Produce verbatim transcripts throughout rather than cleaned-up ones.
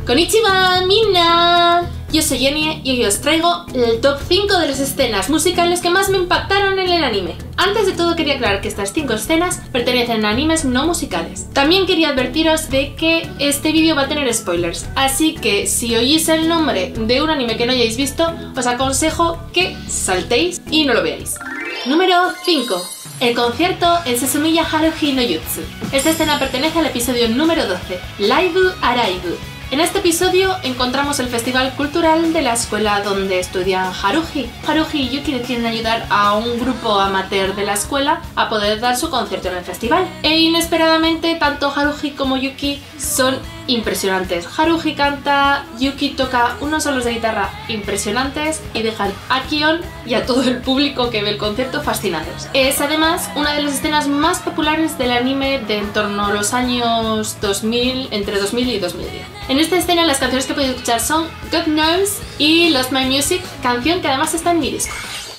Konnichiwa, minna. Yo soy Jenny y hoy os traigo el top cinco de las escenas musicales que más me impactaron en el anime. Antes de todo quería aclarar que estas cinco escenas pertenecen a animes no musicales. También quería advertiros de que este vídeo va a tener spoilers, así que si oís el nombre de un anime que no hayáis visto, os aconsejo que saltéis y no lo veáis. Número cinco. El concierto en Suzumiya Haruhi no Jutsu. Esta escena pertenece al episodio número doce, Live Arrive. En este episodio encontramos el festival cultural de la escuela donde estudian Haruhi. Haruhi y Yuki deciden ayudar a un grupo amateur de la escuela a poder dar su concierto en el festival. E inesperadamente, tanto Haruhi como Yuki son impresionantes. Haruhi canta, Yuki toca unos solos de guitarra impresionantes y dejan a Kion y a todo el público que ve el concierto fascinados. Es además una de las escenas más populares del anime de en torno a los años dos mil, entre dos mil y dos mil diez. En esta escena las canciones que podéis escuchar son God Knows y Lost My Music, canción que además está en mi disco.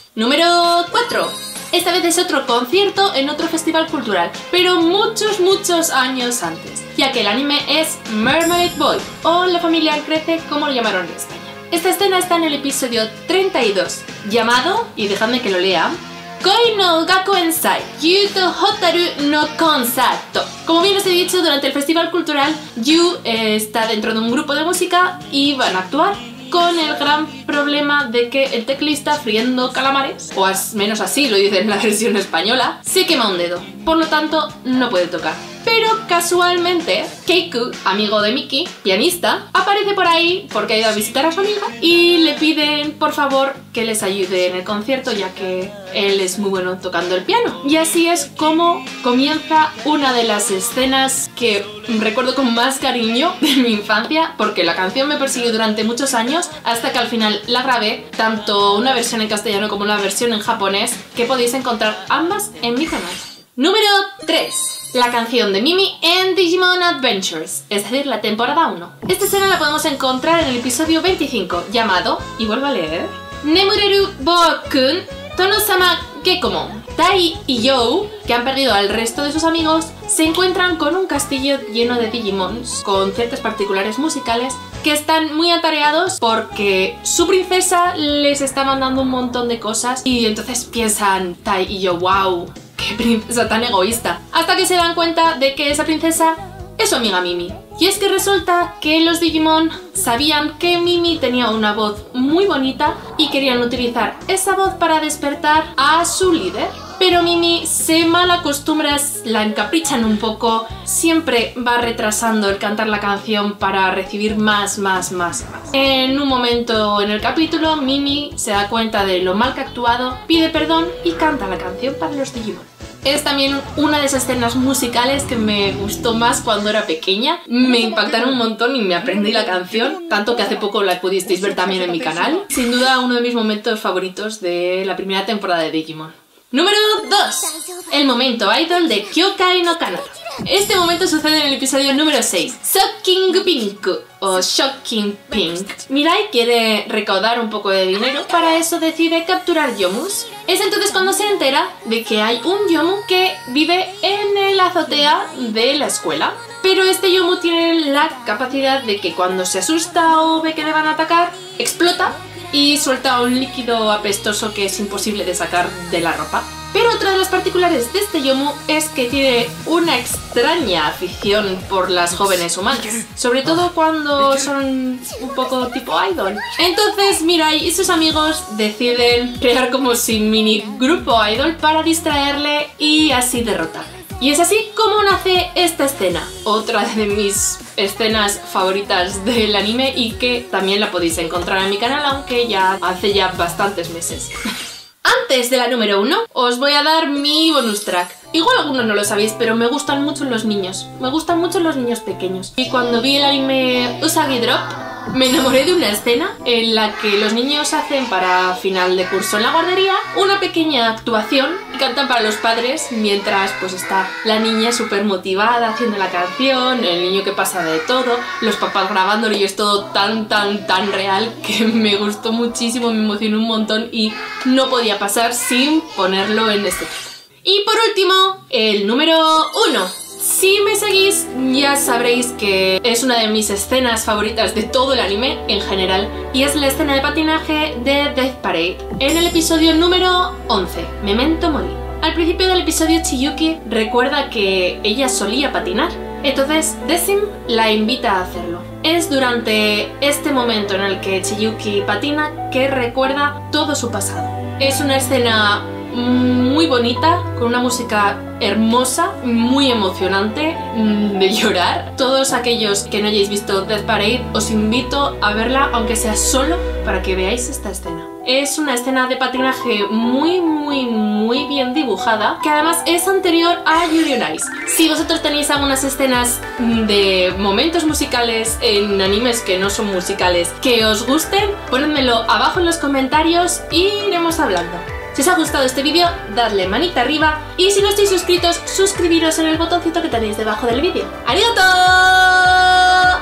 Número cuatro. Esta vez es otro concierto en otro festival cultural, pero muchos, muchos años antes, ya que el anime es Mermaid Boy, o La familia crece, como lo llamaron en España. Esta escena está en el episodio treinta y dos, llamado, y dejadme que lo lea, Koi no Gakuensai Yu Hotaru no Konsato. Como bien os he dicho, durante el festival cultural, Yu eh, está dentro de un grupo de música y van a actuar, con el gran problema de que el teclista, friendo calamares, o al menos así lo dice en la versión española, se quema un dedo, por lo tanto no puede tocar. Pero casualmente, Keiku, amigo de Miki, pianista, aparece por ahí porque ha ido a visitar a su amiga y le piden por favor que les ayude en el concierto, ya que él es muy bueno tocando el piano. Y así es como comienza una de las escenas que recuerdo con más cariño de mi infancia, porque la canción me persiguió durante muchos años hasta que al final la grabé, tanto una versión en castellano como una versión en japonés, que podéis encontrar ambas en mi canal. Número tres. La canción de Mimi en Digimon Adventures, es decir, la temporada uno. Esta escena la podemos encontrar en el episodio veinticinco, llamado, y vuelvo a leer, Nemureru Boukun Tono-sama Gekomon. Tai y You, que han perdido al resto de sus amigos, se encuentran con un castillo lleno de Digimons, con ciertas particulares musicales, que están muy atareados porque su princesa les está mandando un montón de cosas y entonces piensan Tai y You, wow, qué princesa tan egoísta, hasta que se dan cuenta de que esa princesa es su amiga Mimi. Y es que resulta que los Digimon sabían que Mimi tenía una voz muy bonita y querían utilizar esa voz para despertar a su líder. Pero Mimi se malacostumbra, la encaprichan un poco, siempre va retrasando el cantar la canción para recibir más, más, más, más. En un momento en el capítulo, Mimi se da cuenta de lo mal que ha actuado, pide perdón y canta la canción para los Digimon. Es también una de esas escenas musicales que me gustó más cuando era pequeña. Me impactaron un montón y me aprendí la canción, tanto que hace poco la pudisteis ver también en mi canal. Sin duda uno de mis momentos favoritos de la primera temporada de Digimon. Número dos. El momento idol de Kyokai no Kanata. Este momento sucede en el episodio número seis, Shocking Pink o Shocking Pink. Mirai quiere recaudar un poco de dinero, para eso decide capturar Yomus. Es entonces cuando se entera de que hay un Yomu que vive en la azotea de la escuela. Pero este Yomu tiene la capacidad de que cuando se asusta o ve que le van a atacar, explota y suelta un líquido apestoso que es imposible de sacar de la ropa. Pero otra de las particulares de este Yomu es que tiene una extraña afición por las jóvenes humanas, sobre todo cuando son un poco tipo idol. Entonces Mirai y sus amigos deciden crear como si mini grupo idol para distraerle y así derrotarle. Y es así como nace esta escena, otra de mis escenas favoritas del anime y que también la podéis encontrar en mi canal, aunque ya hace ya bastantes meses. Antes de la número uno, os voy a dar mi bonus track. Igual algunos no lo sabéis, pero me gustan mucho los niños. Me gustan mucho los niños pequeños. Y cuando vi el anime Usagi Drop, me enamoré de una escena en la que los niños hacen para final de curso en la guardería una pequeña actuación y cantan para los padres mientras pues está la niña súper motivada haciendo la canción, el niño que pasa de todo, los papás grabándolo y es todo tan tan tan real que me gustó muchísimo, me emocionó un montón y no podía pasar sin ponerlo en este. Y por último, el número uno. Si me seguís ya sabréis que es una de mis escenas favoritas de todo el anime en general y es la escena de patinaje de Death Parade en el episodio número once, Memento Mori. Al principio del episodio Chiyuki recuerda que ella solía patinar, entonces Decim la invita a hacerlo. Es durante este momento en el que Chiyuki patina que recuerda todo su pasado. Es una escena muy bonita, con una música hermosa, muy emocionante, de llorar. Todos aquellos que no hayáis visto Death Parade, os invito a verla, aunque sea solo para que veáis esta escena. Es una escena de patinaje muy, muy, muy bien dibujada, que además es anterior a Yuri on Ice. Si vosotros tenéis algunas escenas de momentos musicales en animes que no son musicales que os gusten, ponedmelo abajo en los comentarios y iremos hablando. Si os ha gustado este vídeo, dadle manita arriba y si no estáis suscritos, suscribiros en el botoncito que tenéis debajo del vídeo. ¡Arigato!